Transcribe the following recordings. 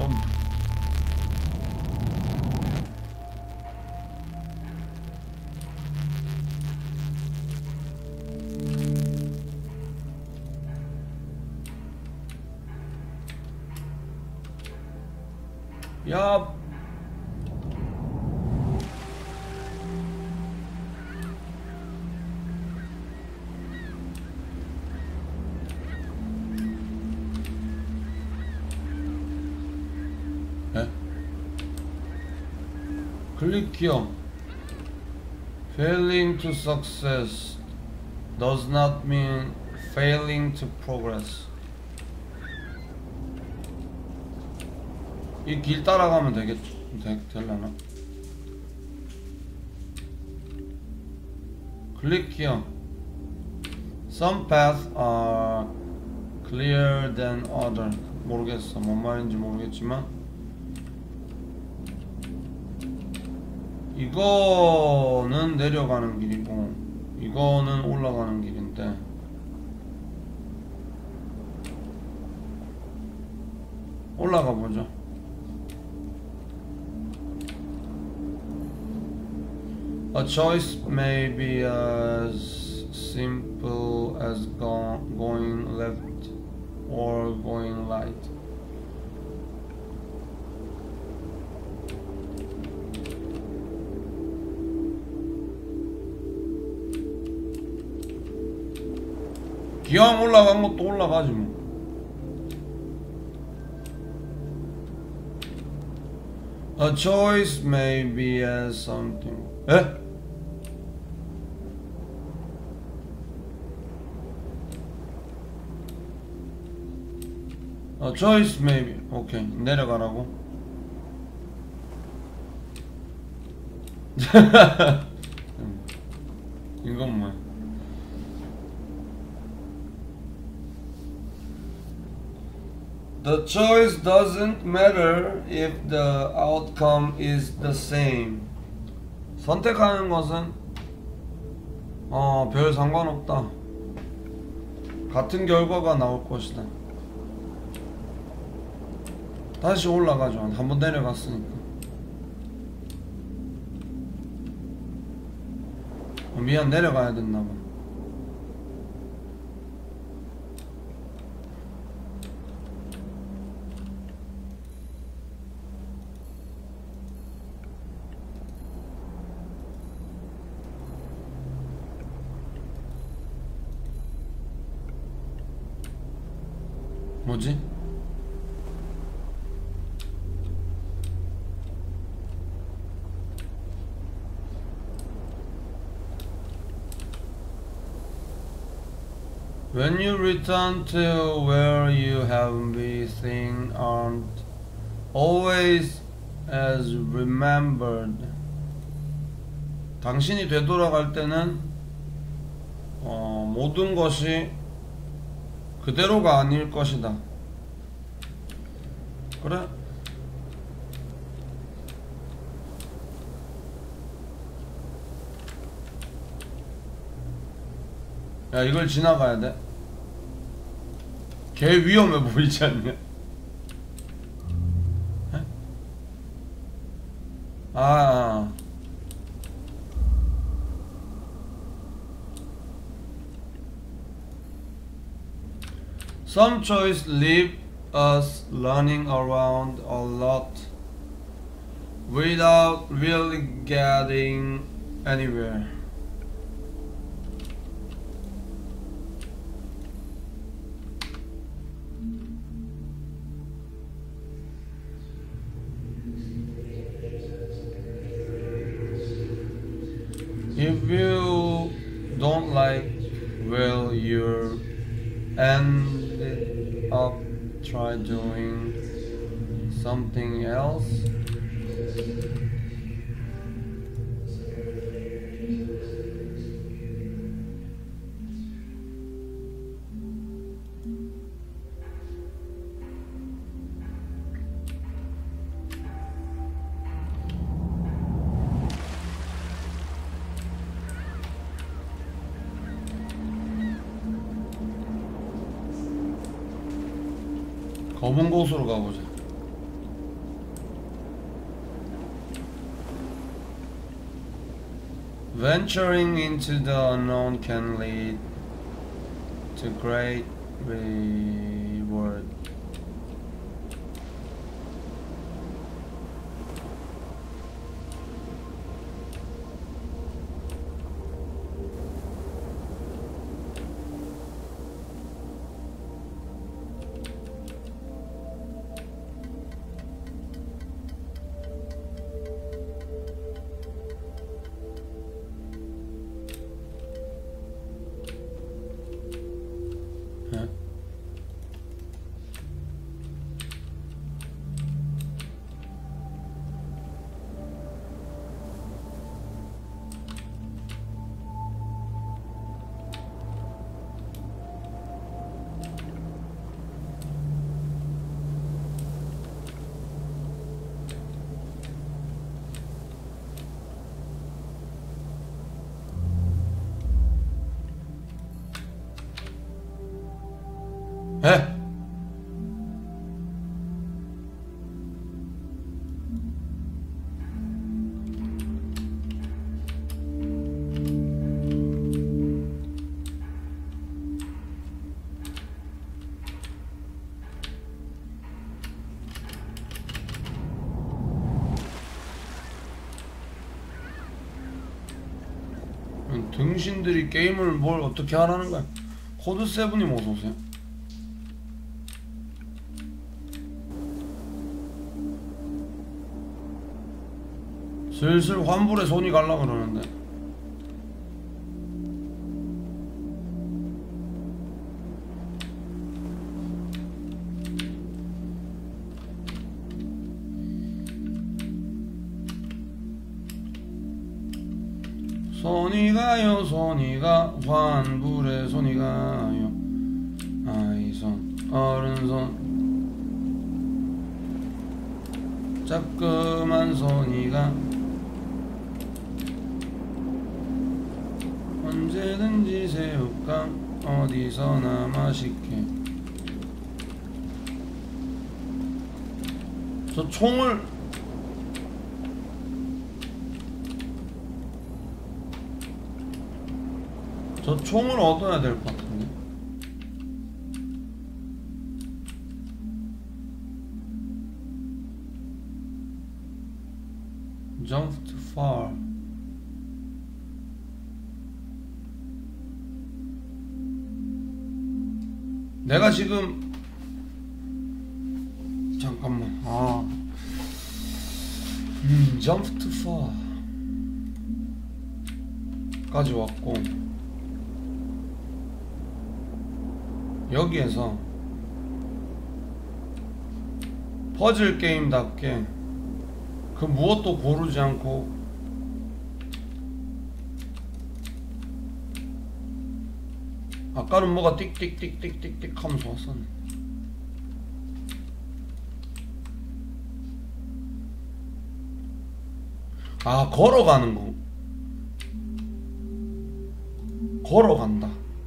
좀 야. 에? 클릭이요. Failing to success does not mean failing to progress. 이 길 따라가면 되려나? 클릭이요. Some paths are clearer than other. 모르겠어. 뭔 말인지 모르겠지만 이거는 내려가는 길이고 이거는 올라가는 길인데 올라가 보죠. A choice may be as simple as going left or going right. 기왕 올라간 것도 올라가지 뭐. A choice may be as something. 에? A choice may be. 오케이. 내려가라고. 이건 뭐야? The choice doesn't matter if the outcome is the same. 선택하는 것은 별 상관없다. 같은 결과가 나올 것이다. 다시 올라가죠. 한번 내려갔으니까. 미안, 내려가야 됐나봐. 뭐지? When you return to where you have been, things aren't always as remembered. 당신이 되돌아갈 때는 모든 것이 그대로가 아닐 것이다. 그래? 야, 이걸 지나가야 돼? 개 위험해 보이지 않냐? 아. Some choices leave us running around a lot without really getting anywhere. If you don't like where you ended up, try doing something else. 검은 곳으로 가보자. Venturing into the unknown can lead to great reward. 에? 등신들이 게임을 뭘 어떻게 하라는 거야? 코드 세븐님 어서 오세요. 슬슬 환불에 손이 갈라 그러는데. 손이 가요 손이 가 환불에 손이 가요 아이손 어른손 자꾸만 손이 가 언제든지 새우깡 어디서나 맛있게. 저 총을 얻어야 될 것 같은데. Jump too far. 내가 지금 잠깐만. Jump too far 까지 왔고, 여기에서 퍼즐 게임답게 그 무엇도 고르지 않고 아까는 뭐가 띡띡띡띡띡띡 하면서 왔었네. 아, 걸어가는 거. 걸어간다.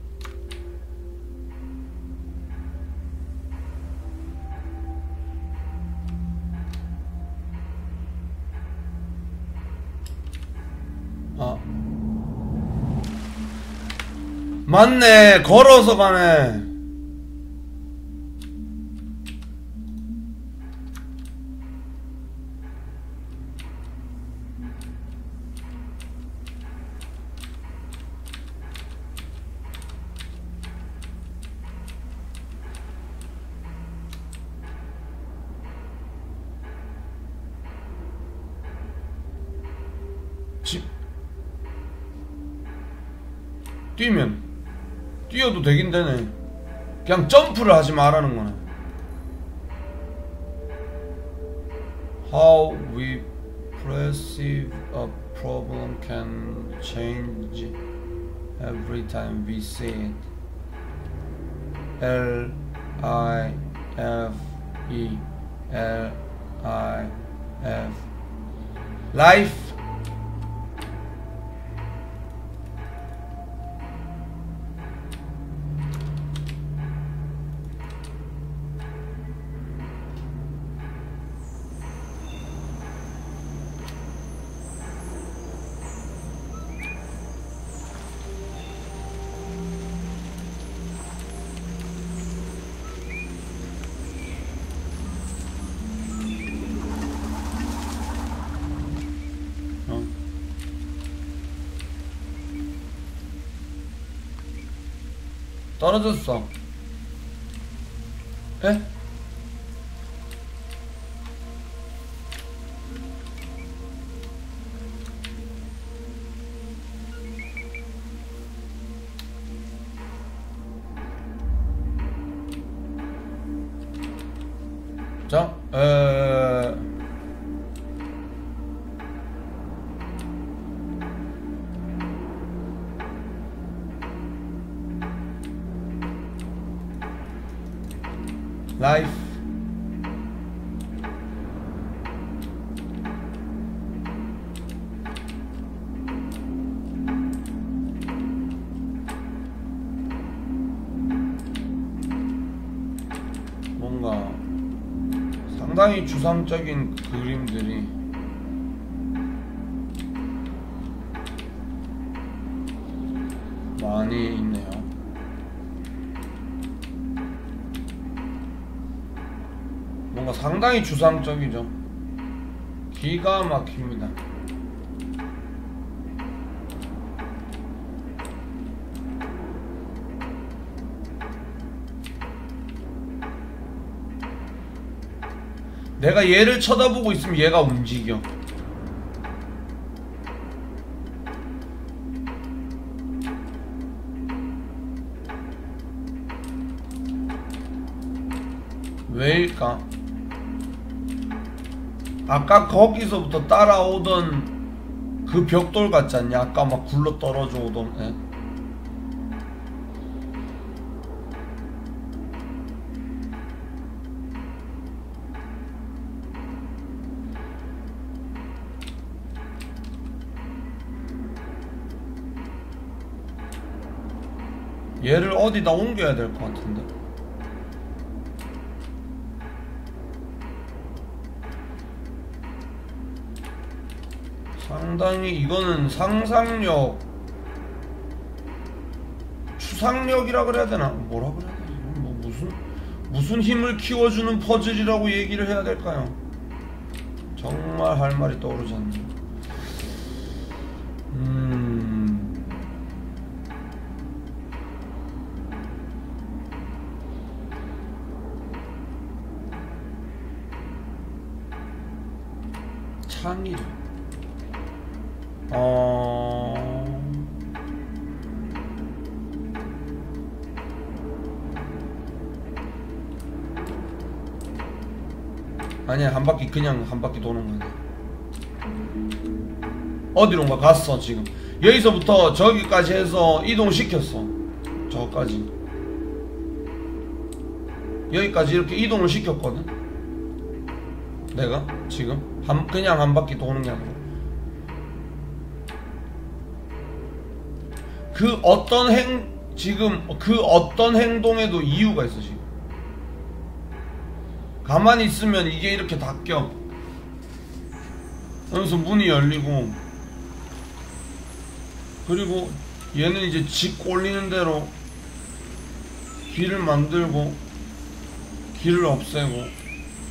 아, 맞네. 걸어서 가네. 뛰어도 되긴 되네. 그냥 점프를 하지 말라는 거네. How we perceive a problem can change every time we see it. L-I-F-E L-I-F Life. 떨어졌어. 에? 자, 라이프. 뭔가 상당히 주상적인 그림들이 많이 있네요. 뭔가 상당히 주상적이죠. 기가 막힙니다. 내가 얘를 쳐다보고 있으면 얘가 움직여. 왜일까? 아까 거기서부터 따라오던 그 벽돌 같지 않냐? 아까 막 굴러 떨어져 오던 애. 얘를 어디다 옮겨야 될 것 같은데. 상당히 이거는 상상력, 추상력이라 그래야 되나? 뭐라 그래야 되지? 뭐 무슨 힘을 키워주는 퍼즐이라고 얘기를 해야 될까요? 정말 할 말이 떠오르지 않네요. 창의력. 아니야, 한 바퀴, 그냥 한 바퀴 도는 거야. 어디론가 갔어. 지금 여기서부터 저기까지 해서 이동시켰어. 저까지 여기까지 이렇게 이동을 시켰거든. 내가 지금 그냥 한 바퀴 도는 게 아니라 지금 그 어떤 행동에도 이유가 있어. 지금 가만히 있으면 이게 이렇게 닫혀. 여기서 문이 열리고, 그리고 얘는 이제 지 꼴리는 대로 길을 만들고 길을 없애고.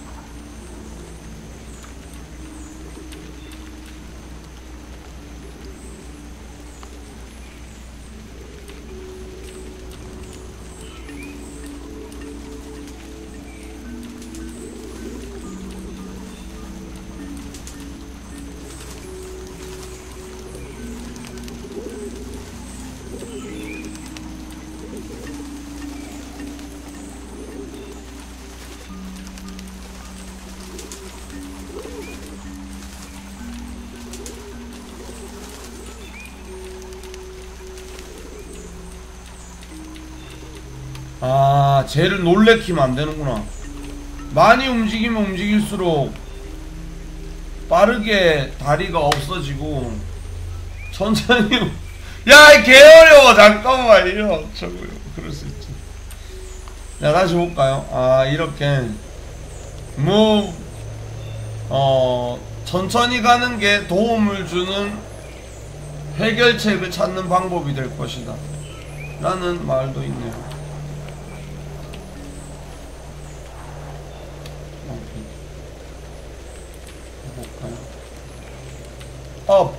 아, 쟤를 놀래키면 안 되는구나. 많이 움직이면 움직일수록 빠르게 다리가 없어지고, 천천히. 야, 개 어려워. 잠깐만요. 저거요. 그럴 수 있지. 자, 다시 볼까요? 아, 이렇게 move, 천천히 가는 게 도움을 주는 해결책을 찾는 방법이 될 것이다 라는 말도 있네요. 업.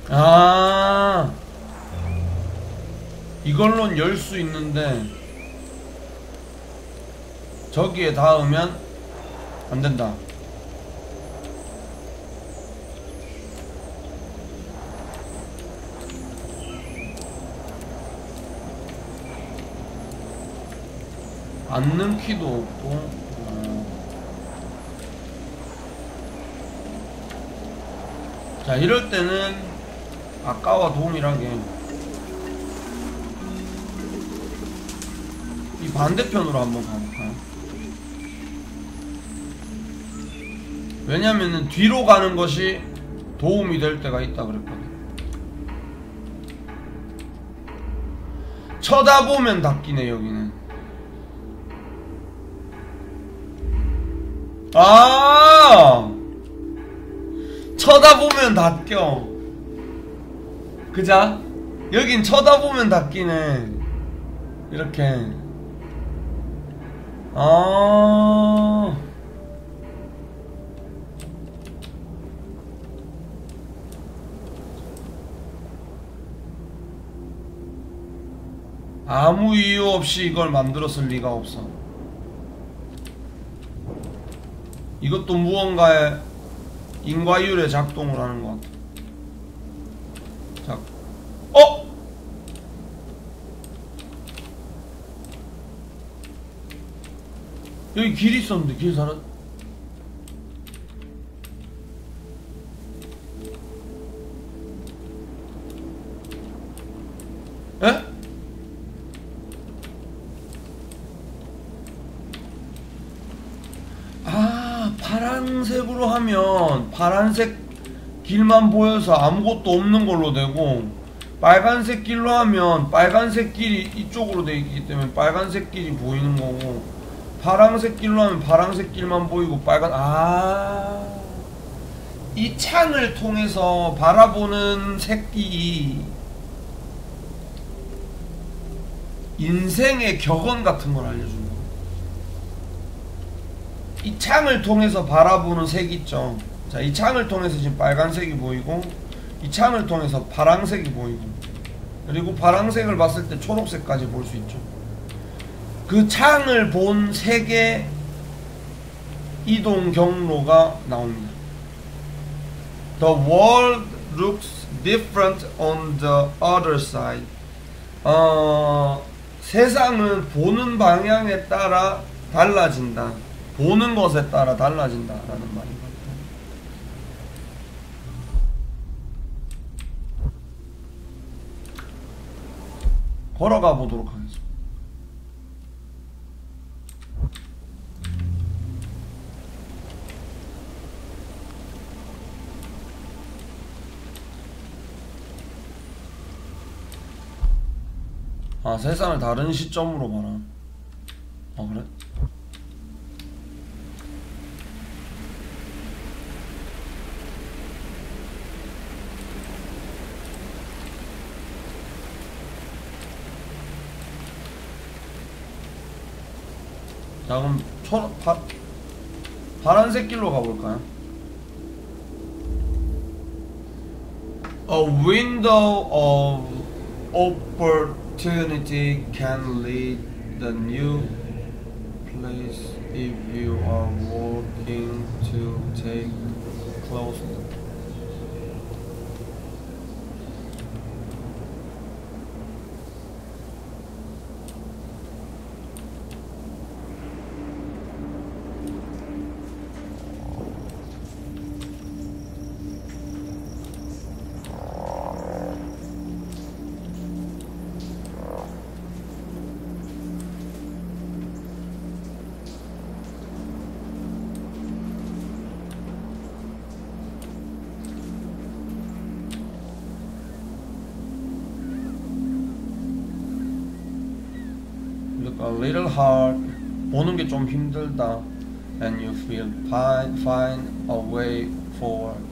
아, 이걸로는 열 수 있는데 저기에 닿으면 안 된다. 앉는 키도 없고. 자, 이럴 때는 아까와 동일하게 이 반대편으로 한번 가볼까요? 왜냐면은 뒤로 가는 것이 도움이 될 때가 있다 그랬거든. 쳐다보면 닦이네 여기는. 아, 쳐다보면 닦여. 그자? 여긴 쳐다보면 닦이네. 이렇게. 아, 아무 이유 없이 이걸 만들었을 리가 없어. 이것도 무언가의 인과율에 작동을 하는 것 같아. 자, 여기 길 있었는데 길 사라. 에? 아, 파란색으로 하면 파란색 길만 보여서 아무것도 없는 걸로 되고, 빨간색 길로 하면 빨간색 길이 이쪽으로 되어 있기 때문에 빨간색 길이 보이는 거고, 파란색 길로 하면 파란색 길만 보이고 이 창을 통해서 바라보는 색이 인생의 격언 같은 걸 알려주는 거예요. 이 창을 통해서 바라보는 색 있죠. 자, 이 창을 통해서 지금 빨간색이 보이고, 이 창을 통해서 파란색이 보이고, 그리고 파란색을 봤을 때 초록색까지 볼 수 있죠. 그 창을 본 색의 이동 경로가 나옵니다. The world looks different on the other side. 세상은 보는 방향에 따라 달라진다. 보는 것에 따라 달라진다 라는 말입니다. 걸어가 보도록 하겠습니다. 아, 세상을 다른 시점으로 봐라. 아, 그래? 자, 그럼 파란색 길로 가볼까요? A window of opportunity can lead the new place if you are walking to take close. A little hard. 보는 게 좀 힘들다. And you feel find a way forward.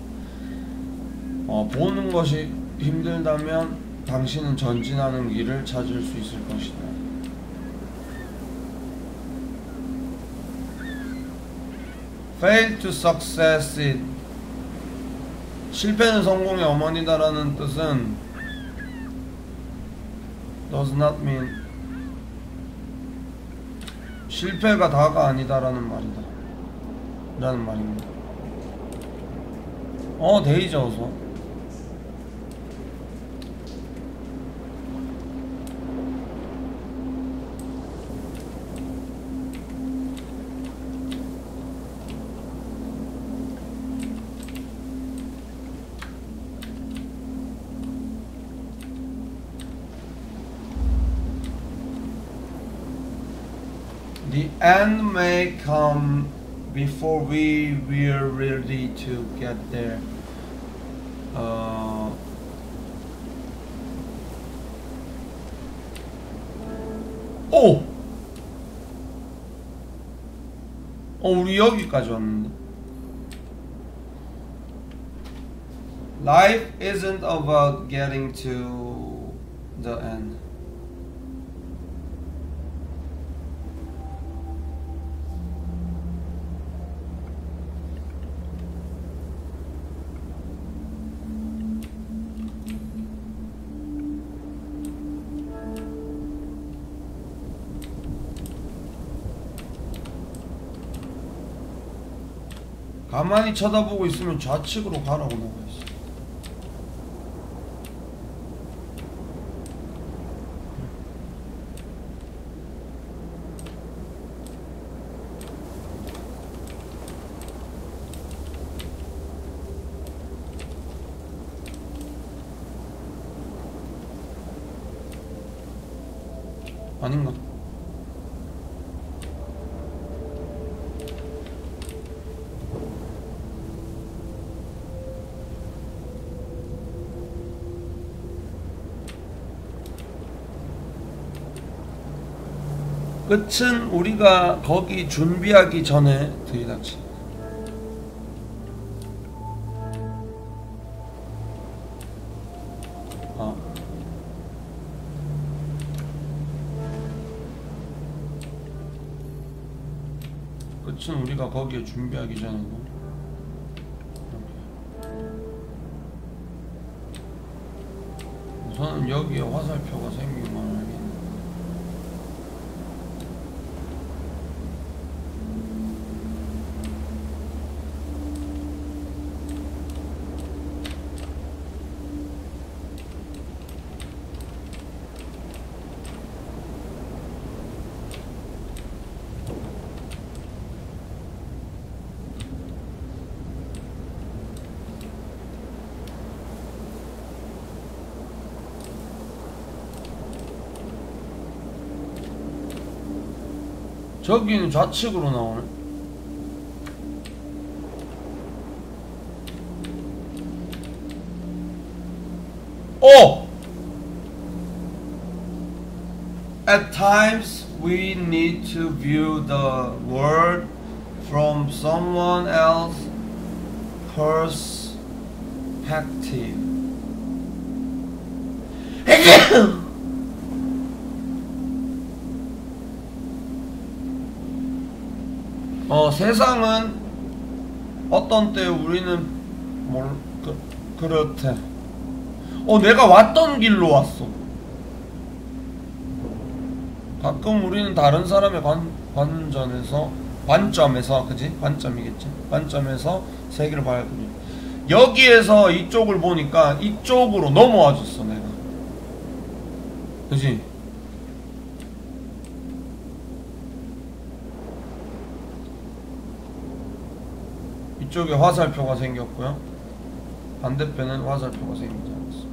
보는 것이 힘들다면 당신은 전진하는 길을 찾을 수 있을 것이다. Fail to succeed. 실패는 성공의 어머니다라는 뜻은 does not mean 실패가 다가 아니다라는 말이다 라는 말입니다. 데이저 어서. The end may come before we were ready to get there. 우리 여기까지 왔는데. Life isn't about getting to the end. 가만히 쳐다보고 있으면 좌측으로 가라고 나와있어. 아닌가? 끝은 우리가 거기 준비하기 전에 들이닥친다. 끝은 우리가 거기에 준비하기 전에 우선은 여기에 화살표가 생기기만 알겠네. 저기는 좌측으로 나오네. At times we need to view the world from someone else's perspective. 세상은 어떤 때 우리는 그렇대. 내가 왔던 길로 왔어. 가끔 우리는 다른 사람의 관점에서, 그지? 관점이겠지? 관점에서 세계를 봐야겠지. 여기에서 이쪽을 보니까 이쪽으로 넘어와 줬어, 내가. 그지? 이쪽에 화살표가 생겼고요. 반대편은 화살표가 생기지 않았어.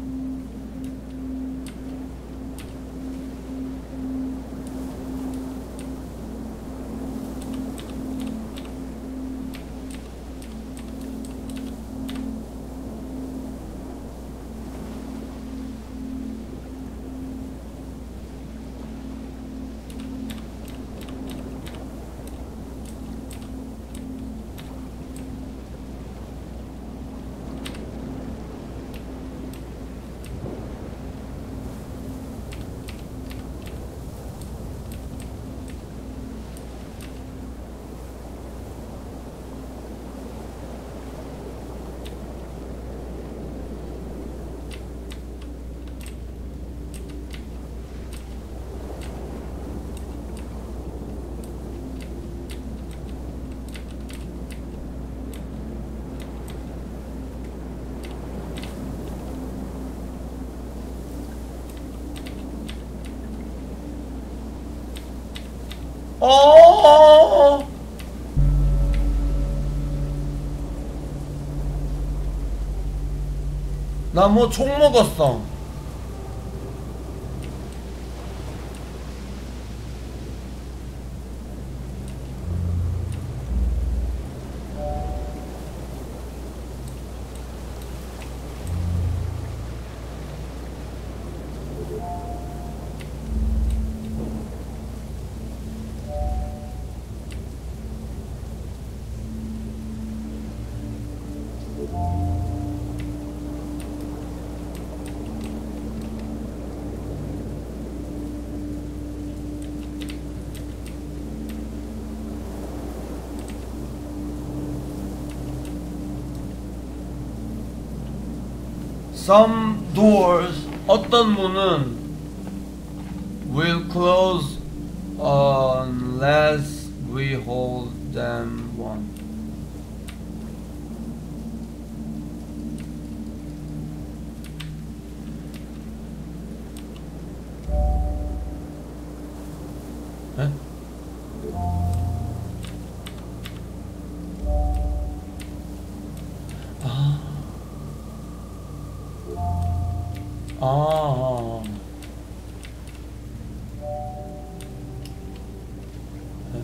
어. 나 뭐 총 먹었어. Some doors, 어떤 문은 will close unless we hold them one. 에? 아, 네.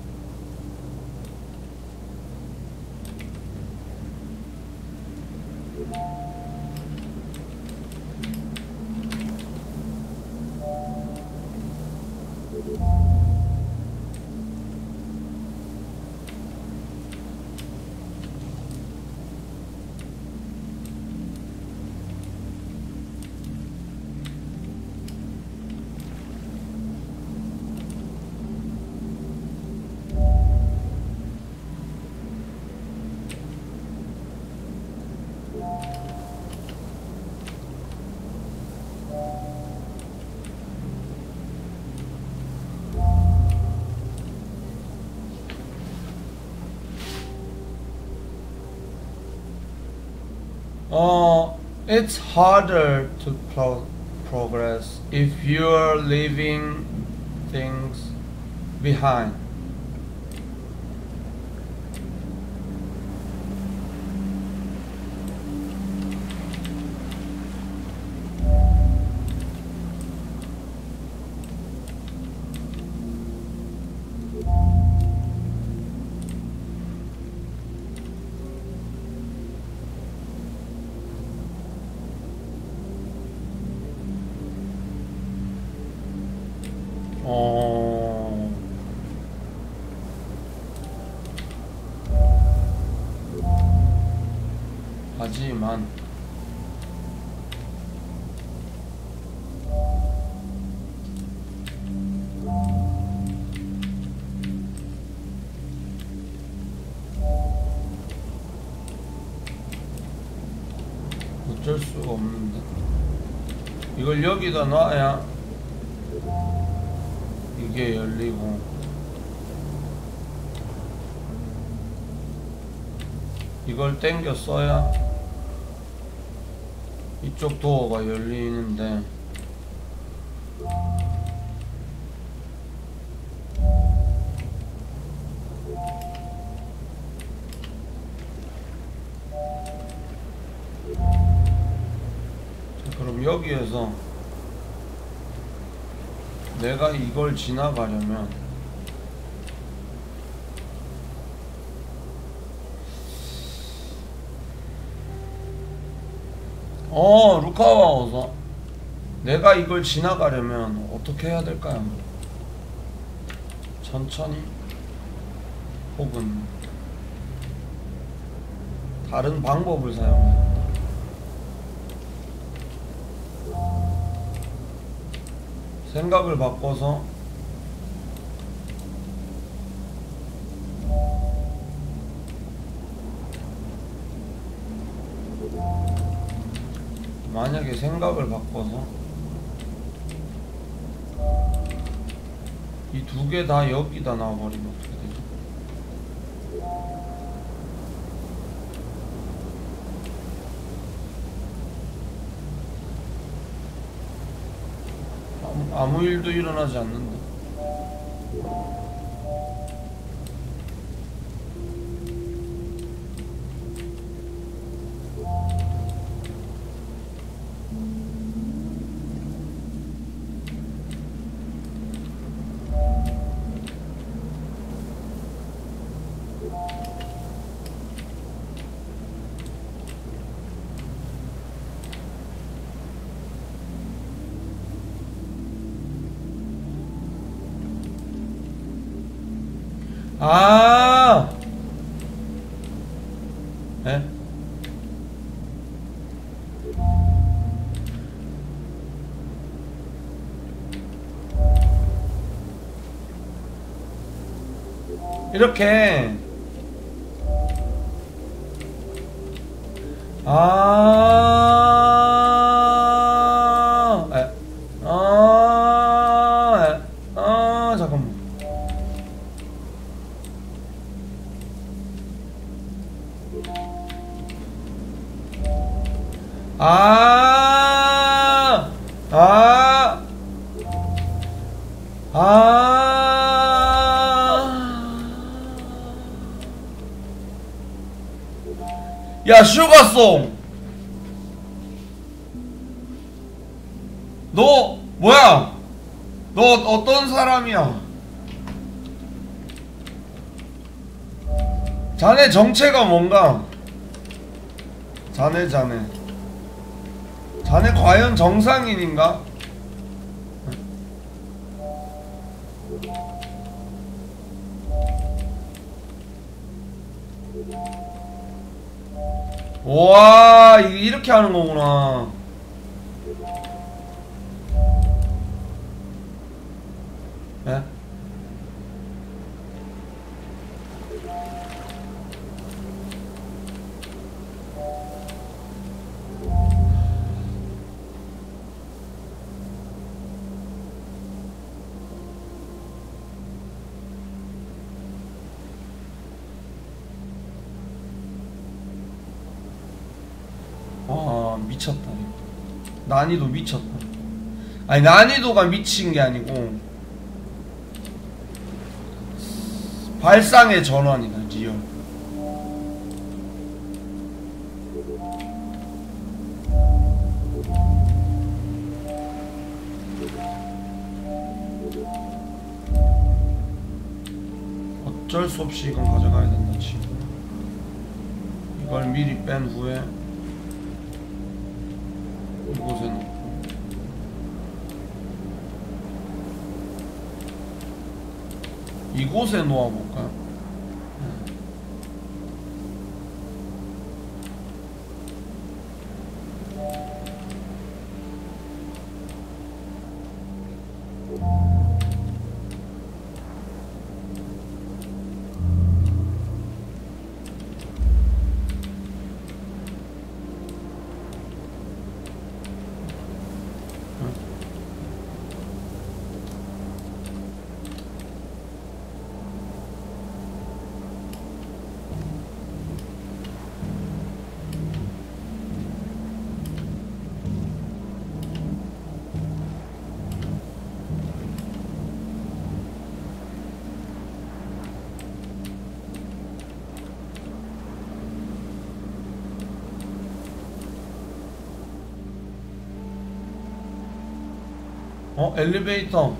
It's harder to progress if you're leaving things behind. 하지만 어쩔 수가 없는데 이걸 여기다 놔야 이게 열리고 이걸 당겨 써야 이쪽 도어가 열리는데 자, 그럼 여기에서 내가 이걸 지나가려면 루카와 어서 내가 이걸 지나가려면 어떻게 해야 될까요? 천천히 혹은 다른 방법을 사용해야 생각을 바꿔서 만약에 생각을 바꿔서 이 두 개 다 여기다 놔버리면 어떻게 되죠? 아무 일도 일어나지 않는다. 아, 예? 이렇게 잠깐만. 야, 슈가송! 너, 뭐야? 너 어떤 사람이야? 자네 정체가 뭔가? 자네 과연 정상인인가? 와, 이렇게 하는 거구나. 예? 와, 미쳤다. 난이도 미쳤다. 아니, 난이도가 미친 게 아니고 발상의 전환이다, 리얼. 어쩔 수 없이 이건 가져가야 된다, 지금. 이걸 미리 뺀 후에 이곳에 놓고 이곳에 놓아볼까요? 엘리베이터.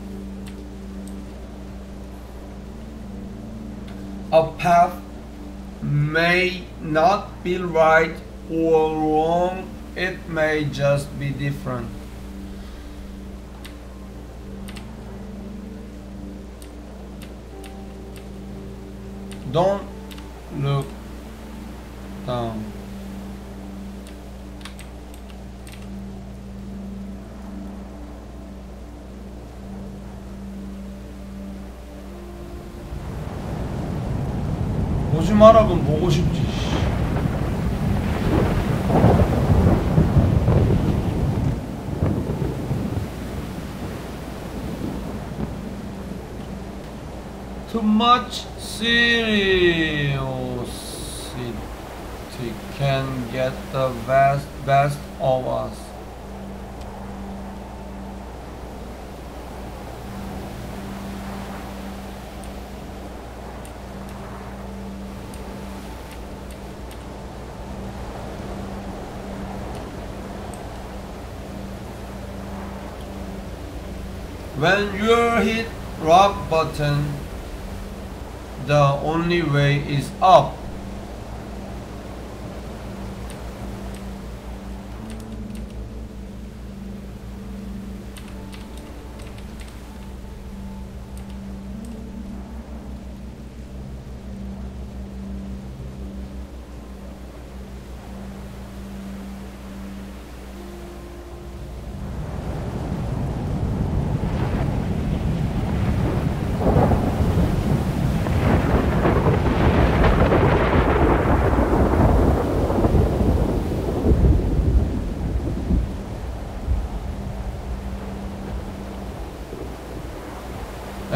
A path may not be right or wrong, it may just be different. Don't look down. 보지 마라, 그럼 보고 싶지. Too much seriousity can get the best of us. When you hit rock bottom, the only way is up.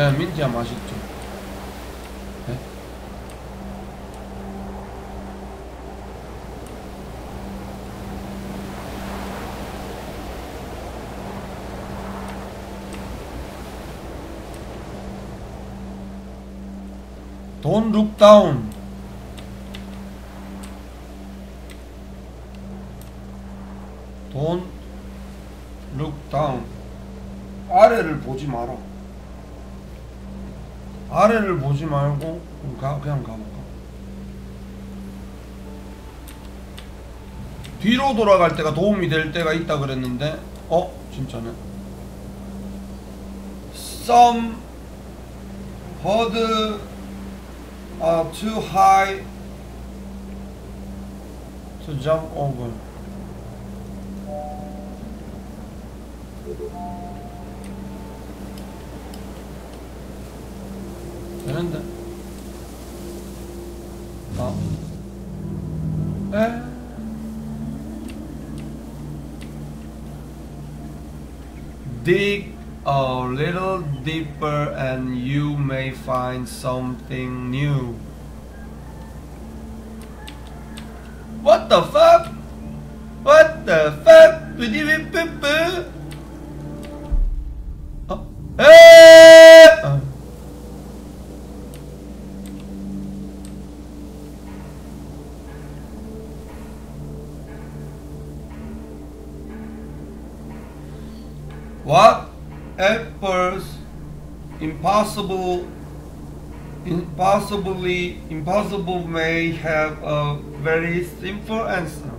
네, 민트야 맛있죠. 네? Don't look down. Don't look down. 아래를 보지 마라. 아래를 보지 말고 그냥 가볼까? 뒤로 돌아갈 때가 도움이 될 때가 있다 그랬는데 진짜네. Some birds are too high to jump over. 되는데? Dig a little deeper and you may find something new. What the fuck? What the fuck? What efforts impossible may have a very simple answer.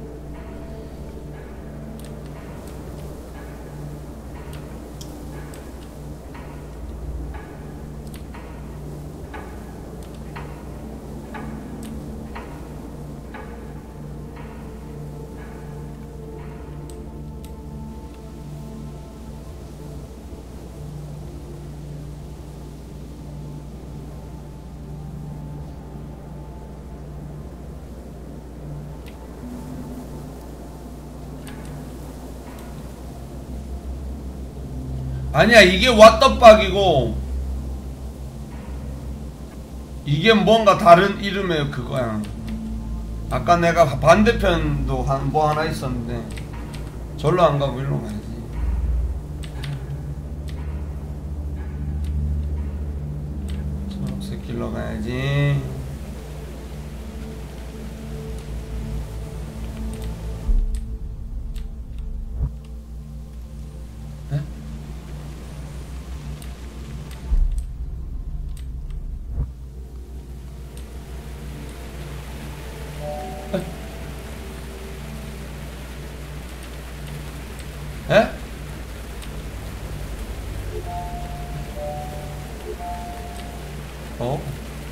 아니야, 이게 왓더박이고 이게 뭔가 다른 이름의 그거야. 아까 내가 반대편도 뭐 하나 있었는데 절로 안 가고 일로 가야지. 초록색 길로 가야지. 에? 어?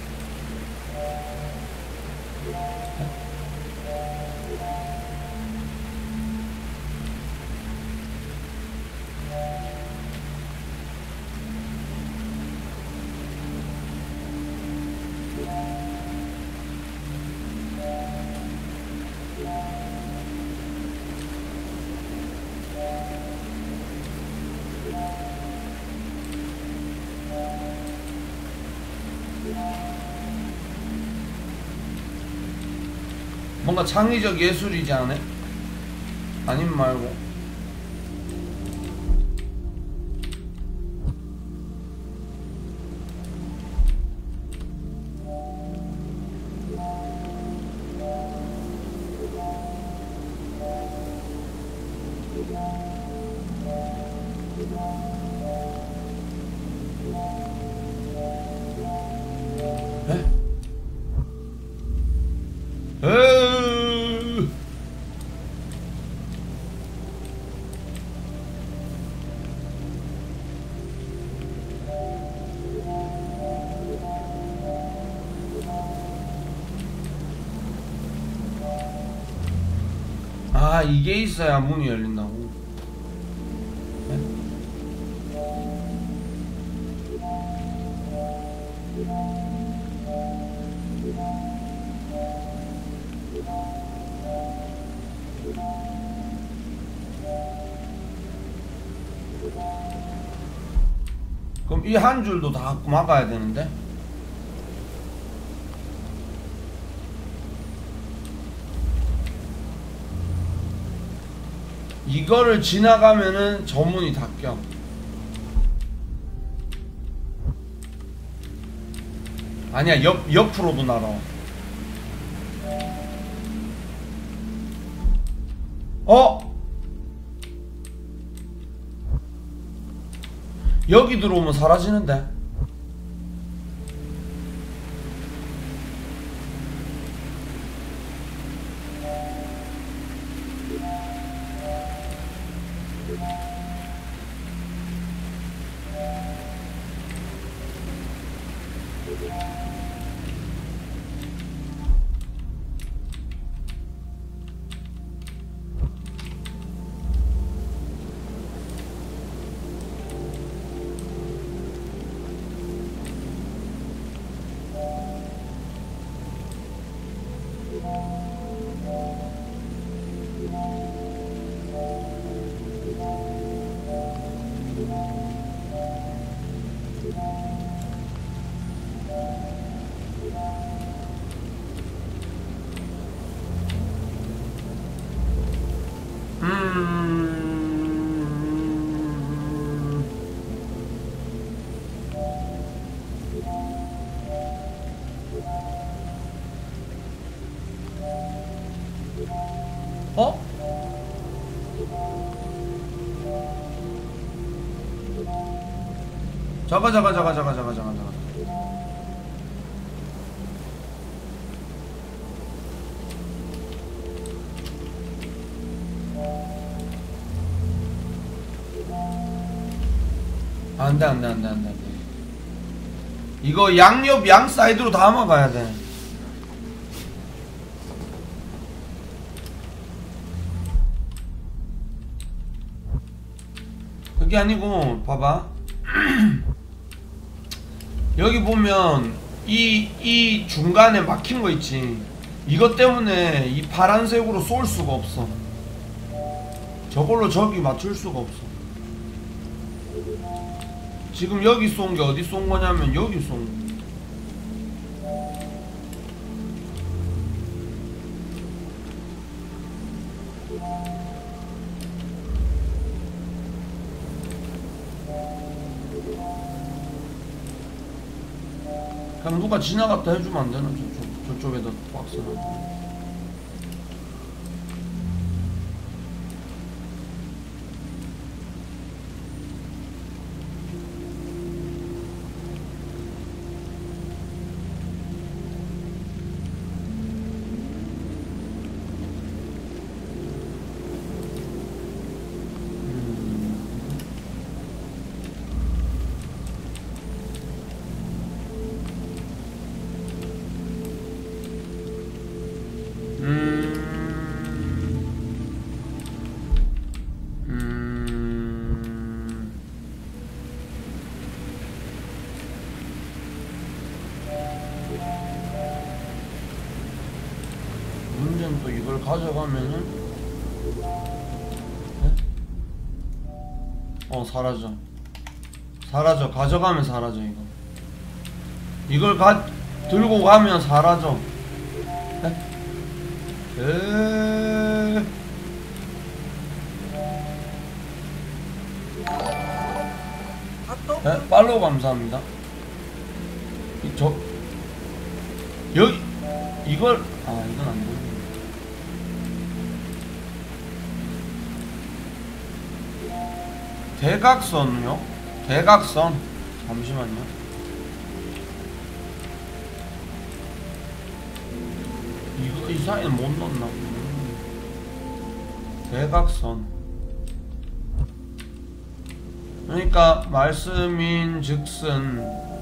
뭔가 창의적 예술이지 않아? 아님 말고. 아, 이게 있어야 문이 열린다고. 그럼 이 한 줄도 다 막아야 되는데. 이거를 지나가면은 저 문이 닫혀. 아니야, 옆으로도 날아. 여기 들어오면 사라지는데. 어? 잠깐. 안돼. 이거 양옆 양 사이드로 다 막아야 돼. 그게 아니고 봐봐. 여기 보면 이 중간에 막힌 거 있지. 이것 때문에 이 파란색으로 쏠 수가 없어. 저걸로 저기 맞출 수가 없어. 지금 여기 쏜 게 어디 쏜 거냐면 여기 쏜 거. 그냥 누가 지나갔다 해주면 안 되나? 저쪽에다 박스를. 문제는 또 이걸 가져가면은 네? 사라져. 가져가면 사라져. 이걸 들고 가면 사라져. 네? 팔로우 감사합니다. 여기 이건 안 돼. 대각선요? 대각선. 잠시만요. 이 사이는 못 넣나? 대각선. 그러니까 말씀인 즉슨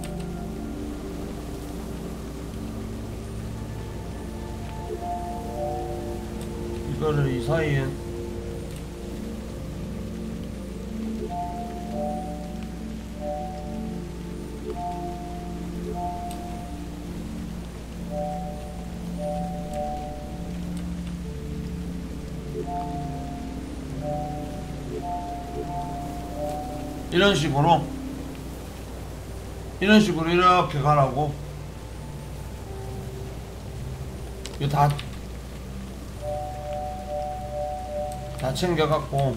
이거를 이 사이에 이런 식으로 이런 식으로 이렇게 가라고. 이거 다 챙겨갖고.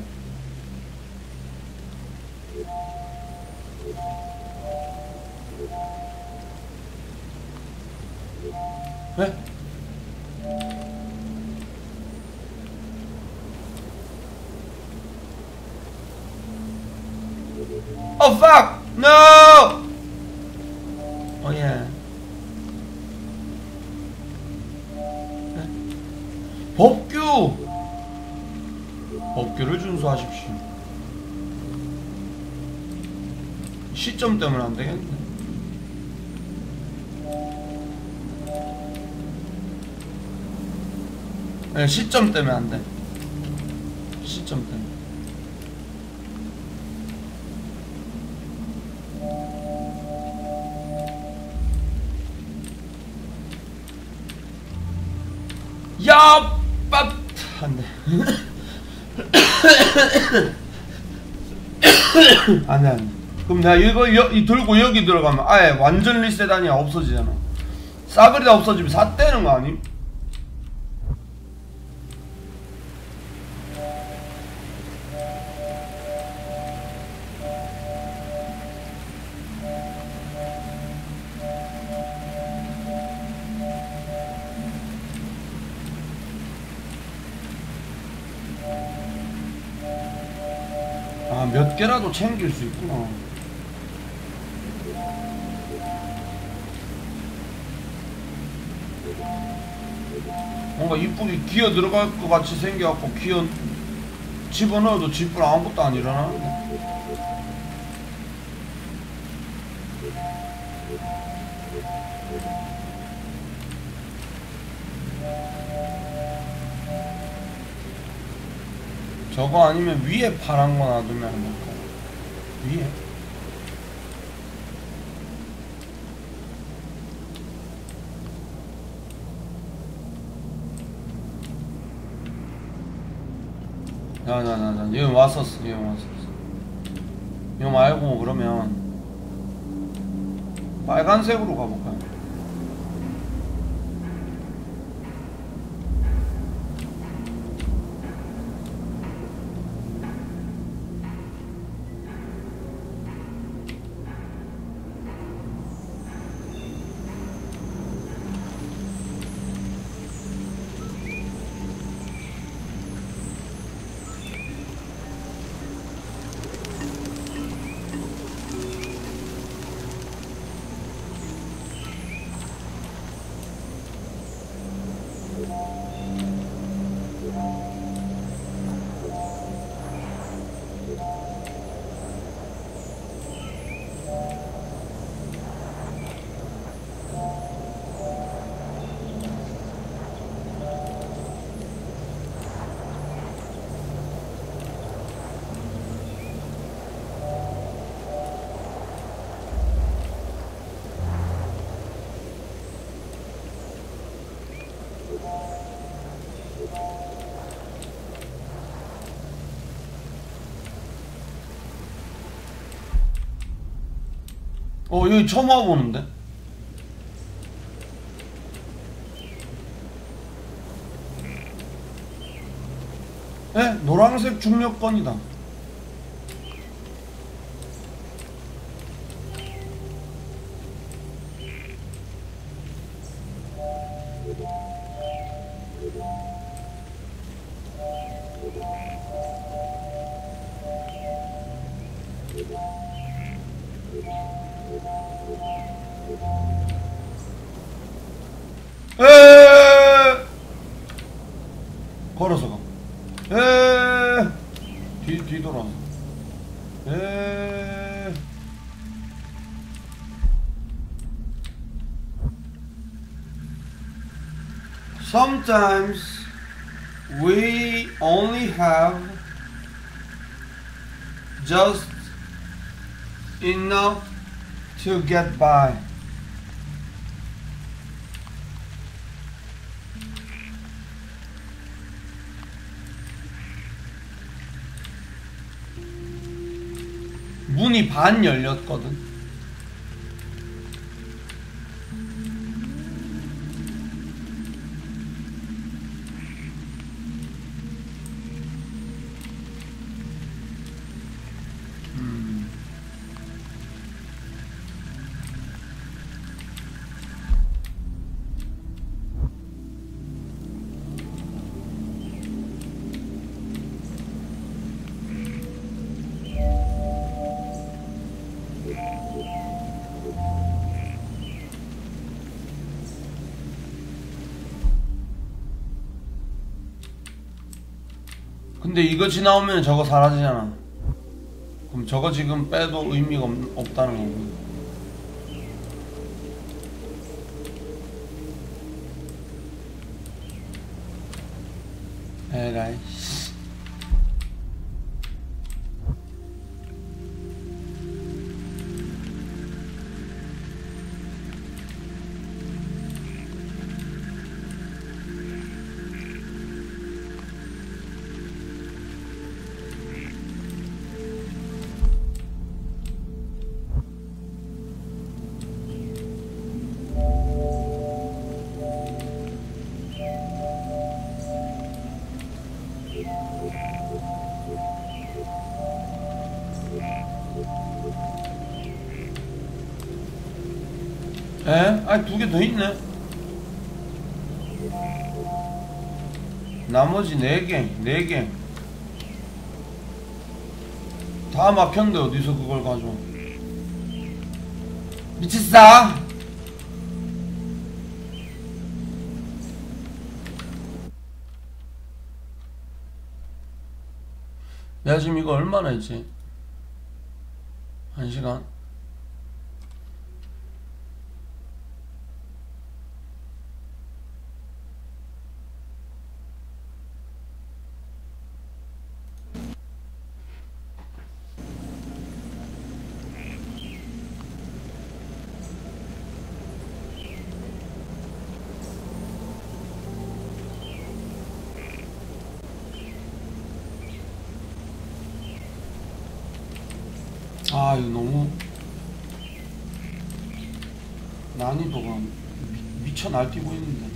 네? Oh fuck! No! Oh yeah. 법규를 준수하십시오. 시점 때문에 안 되겠네. 네, 시점 때문에 안 돼. 시점 때문에. 야, 빡! 안 돼. 안 돼, 안 돼. 그럼 내가 이거 들고 여기 들어가면 아예 완전 리셋 아니야. 없어지잖아. 싸그리 다 없어지면 삿대는 거 아님? 아, 몇 개라도 챙길 수 있구나. 뭔가 이쁘게 기어 들어갈 것 같이 생겨갖고 기어 집어넣어도 집불 아무것도 안 일어나는데. 저거 아니면 위에 파란 거 놔두면 안 될까? 위에? 여기 왔었어. 이거 말고 그러면 빨간색으로 가볼까요? 여기 처음 와보는데? 네? 노란색 중력권이다. 걸어서 가. 뒤돌아서. Sometimes we only have just enough to get by. 문이 반 열렸거든. 근데 이거 지나오면 저거 사라지잖아. 그럼 저거 지금 빼도 의미가 없다는 거고. 에라이. 에? 아니 두 개 더 있네. 나머지 4개, 4개. 다 막혔는데 어디서 그걸 가져? 미쳤어? 내가 지금 이거 얼마나 했지? 1시간? 아 이거 너무 난이도가 미쳐 날뛰고 있는데.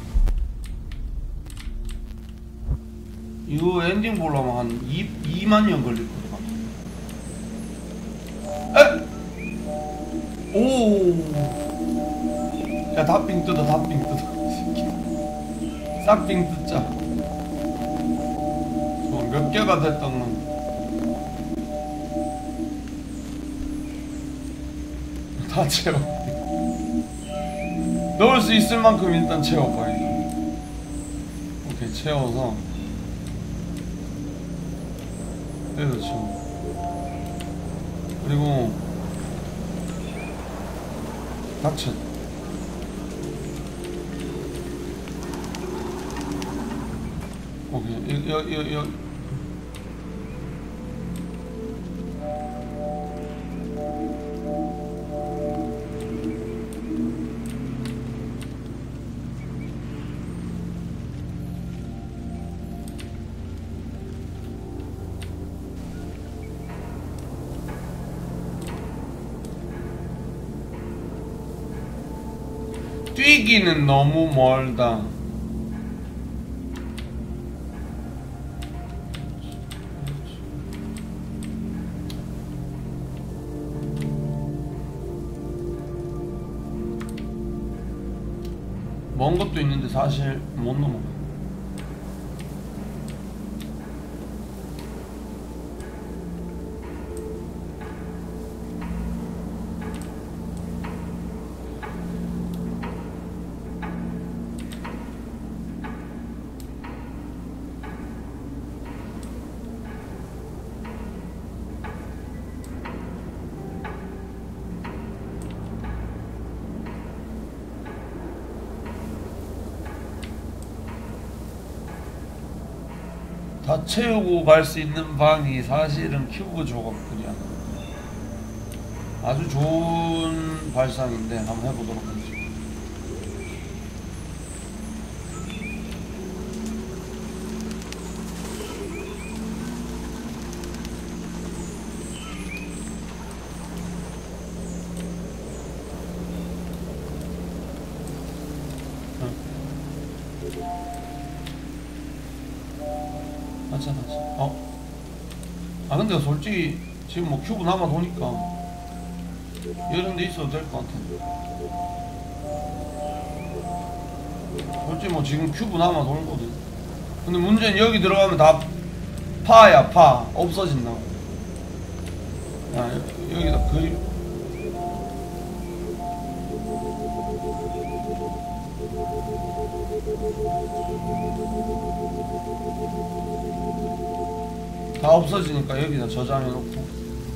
이거 엔딩 보려면 한 2만 년 걸릴 것 같아. 에? 오. 야 다 빙 뜯어, 다 빙 뜯어. 싹 빙 뜯자. 몇 개가 됐던 건. 다 채워. 넣을 수 있을 만큼 일단 채워봐. 오케이, 채워서 여기서 채워. 그리고 닫혀. 오케이, 여 뛰기는 너무 멀다. 먼 것도 있는데 사실 못 넘어가. 다 채우고 갈 수 있는 방이 사실은 큐브 조각들이야. 아주 좋은 발상인데 한번 해보도록 하죠. 맞아. 아 근데 솔직히 지금 뭐 큐브 남아 도니까 이런 데 있어도 될 것 같아. 솔직히 뭐 지금 큐브 남아 돌거든. 근데 문제는 여기 들어가면 다 파야. 파 없어진다. 야 여기다 그림. 다 없어지니까 여기다 저장해 놓고.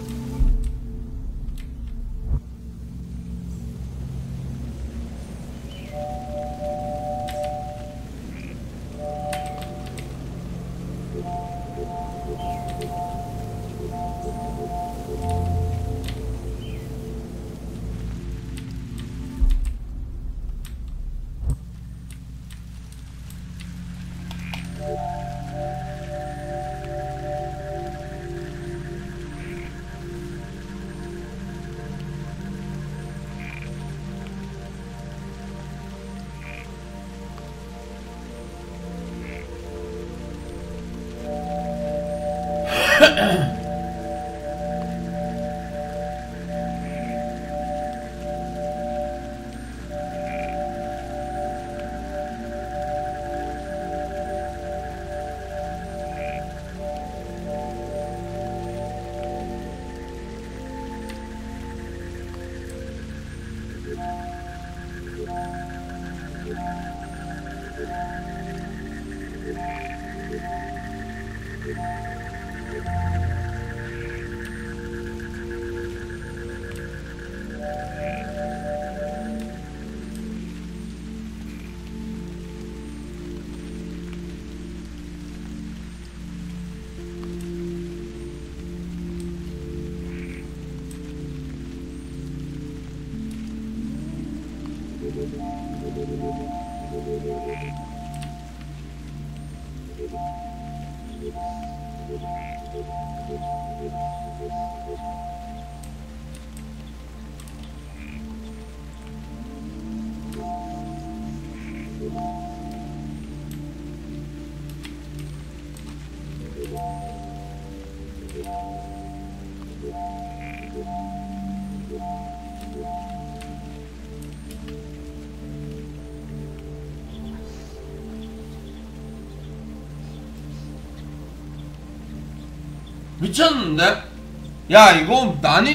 미쳤는데? 야, 이거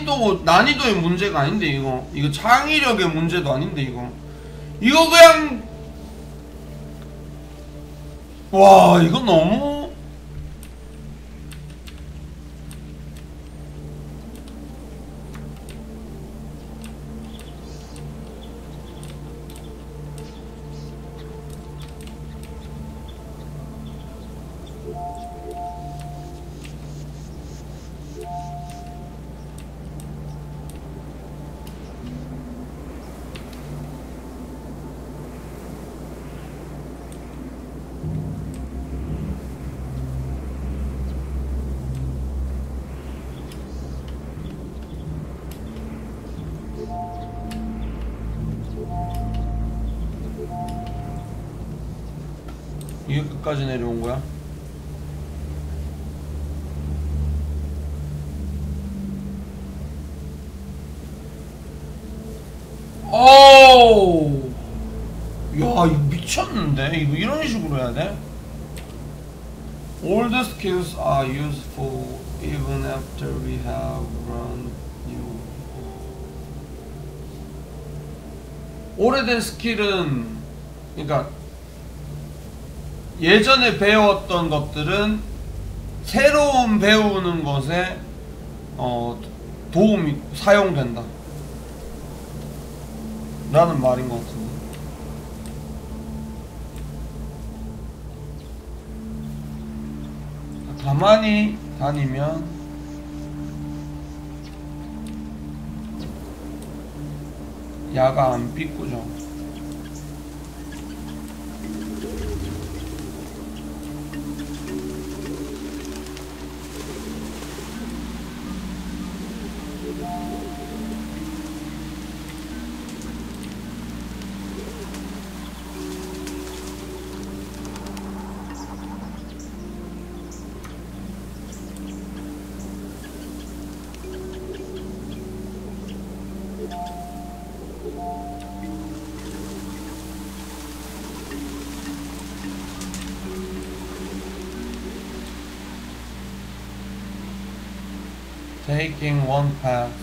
난이도의 문제가 아닌데, 이거 창의력의 문제도 아닌데, 이거 그냥, 와, 이거 너무 이게 끝까지 내려온 거야? 오우, 야, 이거 미쳤는데? 이거 이런 식으로 해야 돼? All the skills are useful even after we have run new. 오래된 스킬은, 그러니까 예전에 배웠던 것들은 새로운 배우는 것에 도움이 사용된다 라는 말인 것 같은데. 가만히 다니면 야가 안 삐꾸죠. Taking one path.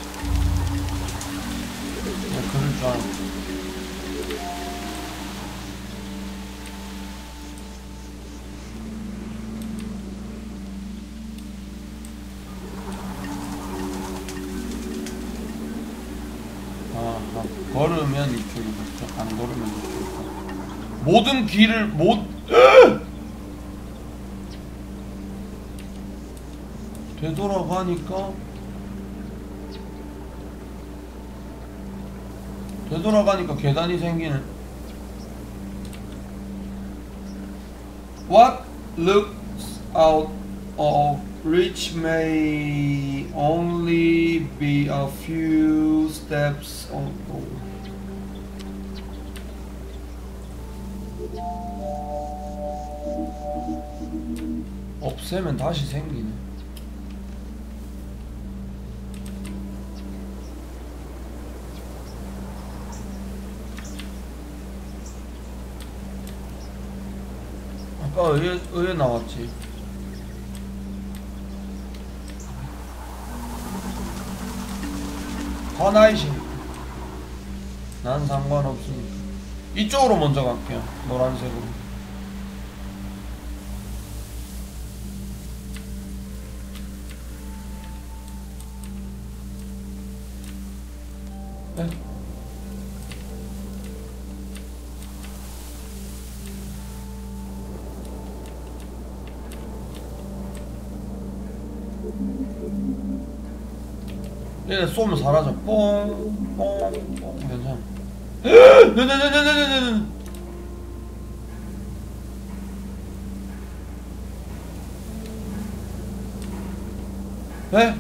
그럴 줄 알았어. 좋다. 걸으면 이쪽이 좋다. 안 걸으면 이쪽이 좋다. 모든 길을 되돌아가니까 계단이 생기네. What looks out of reach may only be a few steps ago. 없애면 다시 생기네. 아까 의외 나왔지. 화나이시. 난 상관없으니까. 이쪽으로 먼저 갈게요. 노란색으로. 네? 얘네 쏘면 사라져. 뽕뽕뽕. 괜찮아. 네네네네네네. 네?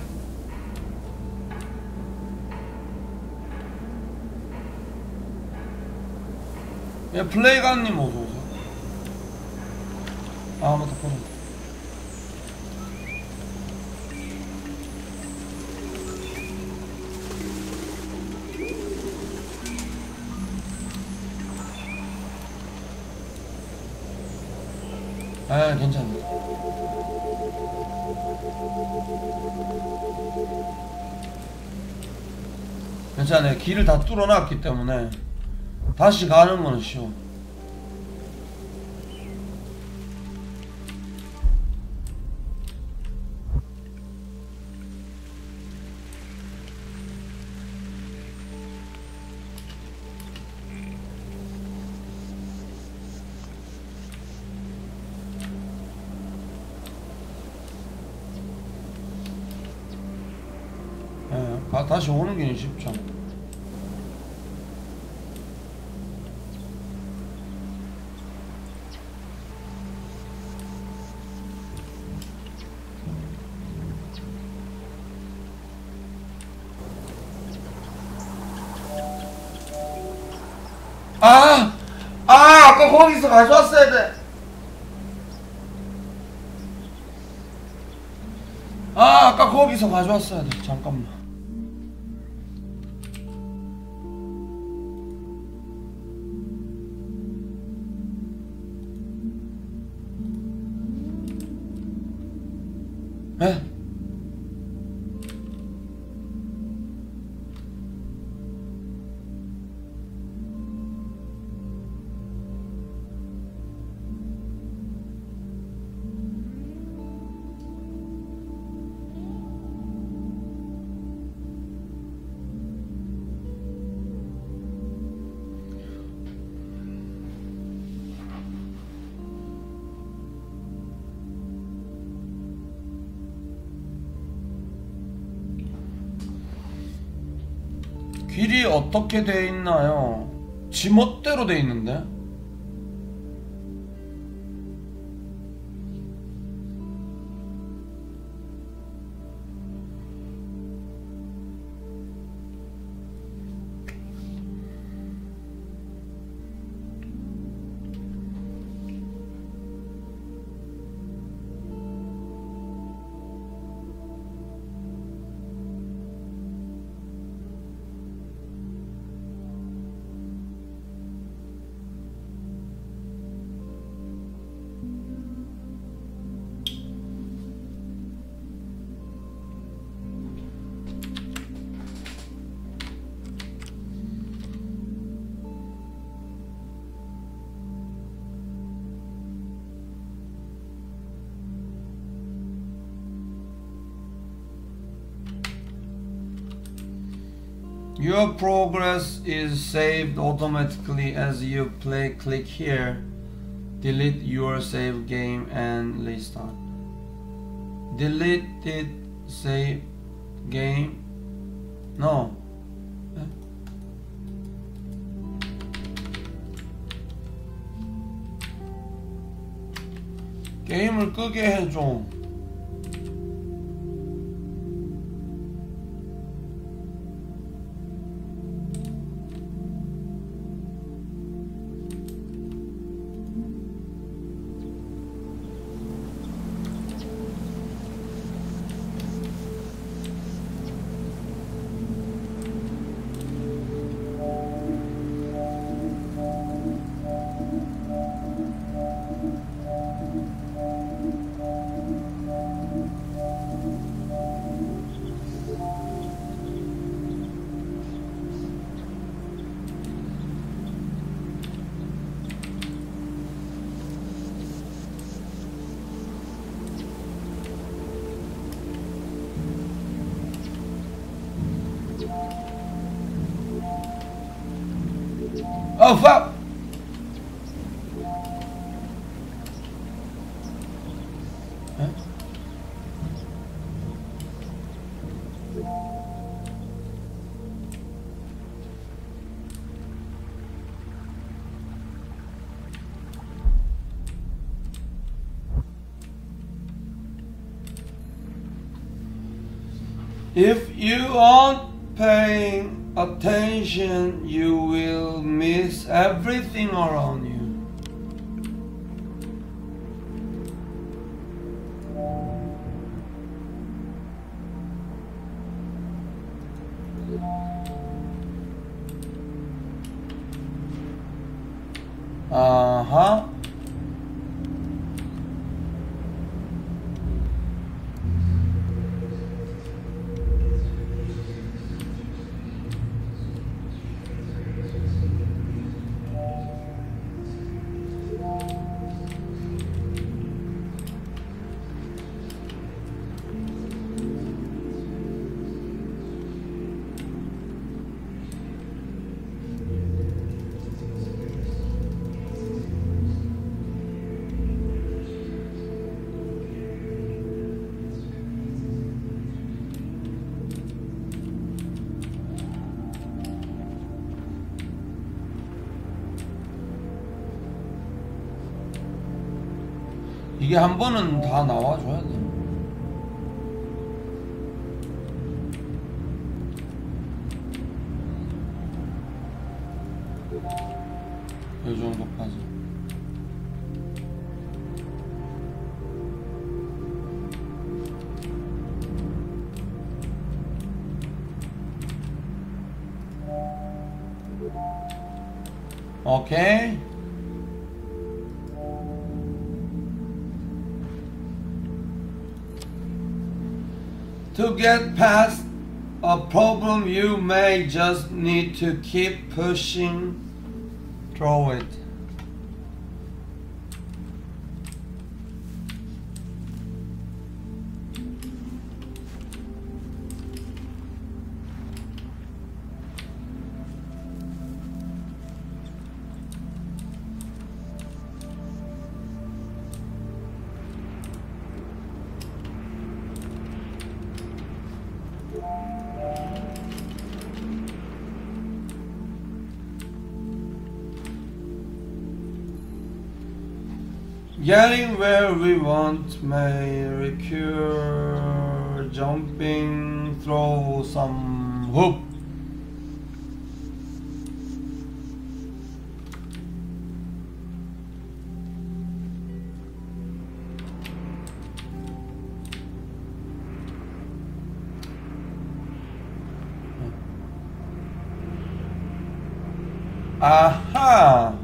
예, 플레이가님 어서오세요. 아, 맞다, 그래. 아, 괜찮아. 괜찮아요. 길을 다 뚫어놨기 때문에 다시 가는 거는 쉬워. 다시 오는 길이 쉽죠. 아까 거기서 가져왔어야 돼. 아까 거기서 가져왔어야 돼. 잠깐만. 에? 길이 어떻게 돼 있나요? 지멋대로 돼 있는데? Your progress is saved automatically as you play. Click here. Delete your save game and restart. Delete it, save game. No. 게임을 끄게 해줘. Oh fuck! Huh? If you aren't paying attention, you will miss everything around you. Uh-huh. 이게 한 번은 다 나와줘야 돼. 이 정도까지. 오케이. To get past a problem, you may just need to keep pushing through it. Getting where we want may require jumping through some hoop. Aha!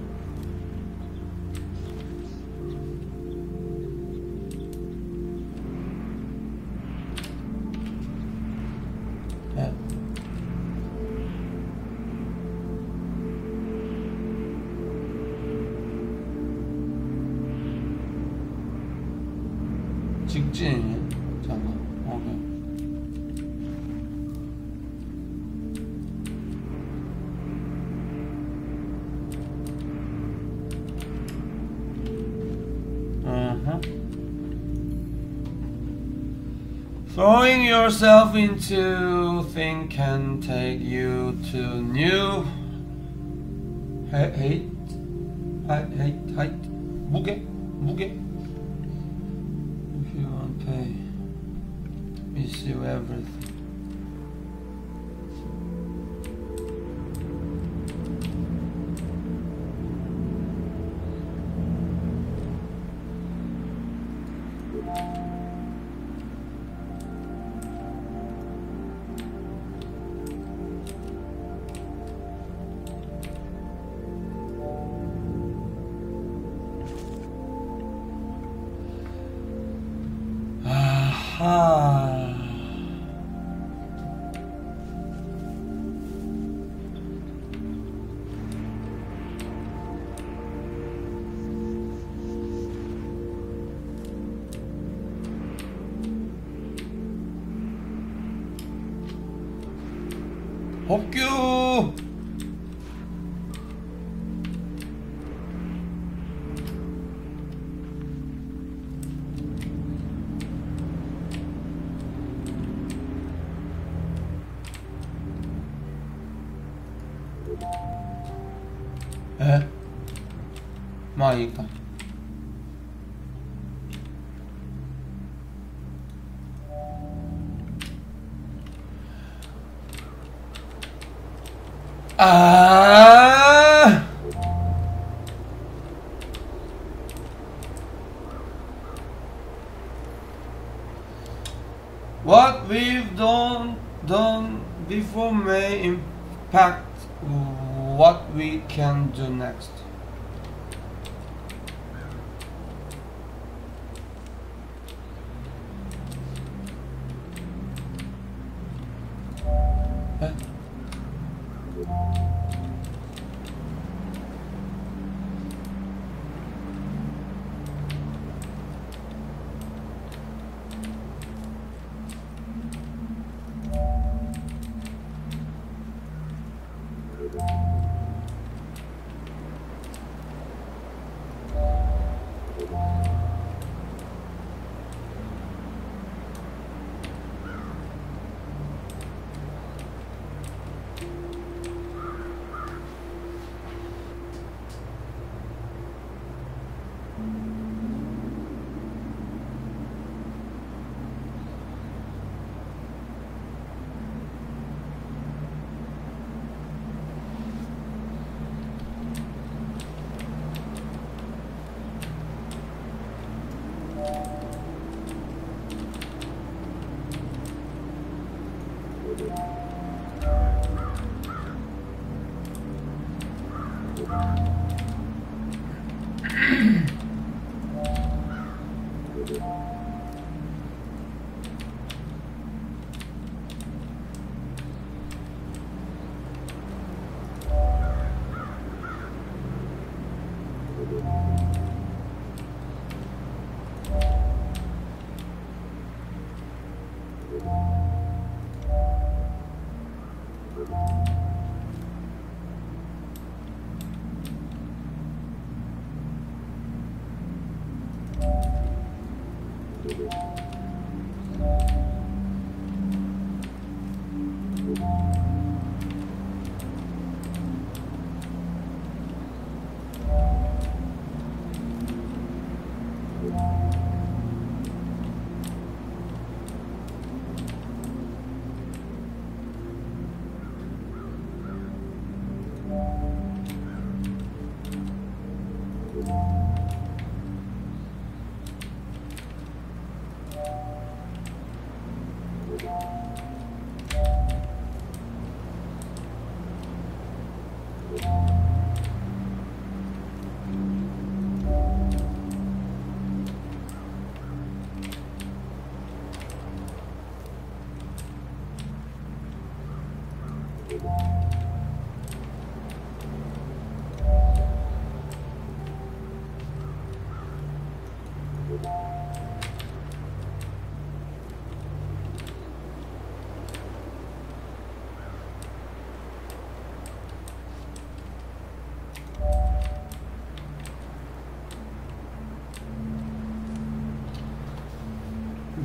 직진이네. 잠깐. 오케이. Throwing yourself into things can take you to new height. 무게. If you want to pay, miss you everything. 아하. 법규. 에? 망이다. 아. What we've done before may impact what we can do next. 에?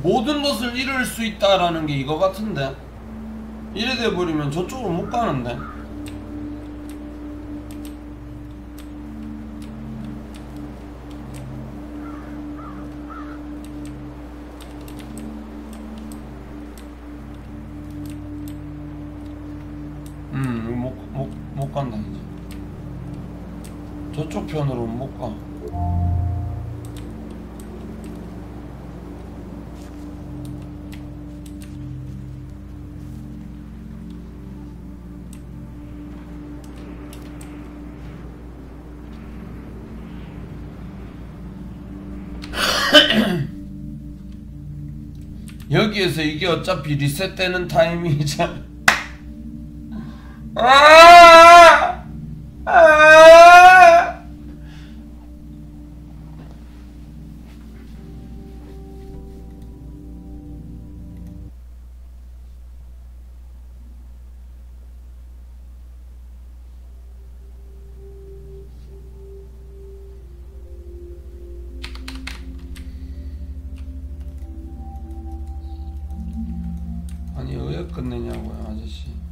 모든 것을 잃을 수 있다라는 게 이거 같은데, 이래 돼버리면 저쪽으로 못 가는데. 못 간다 이제. 저쪽 편으로 못 가. 여기에서 이게 어차피 리셋되는 타이밍이잖아. 아! 아! 아니 왜 끝내냐고요 아저씨.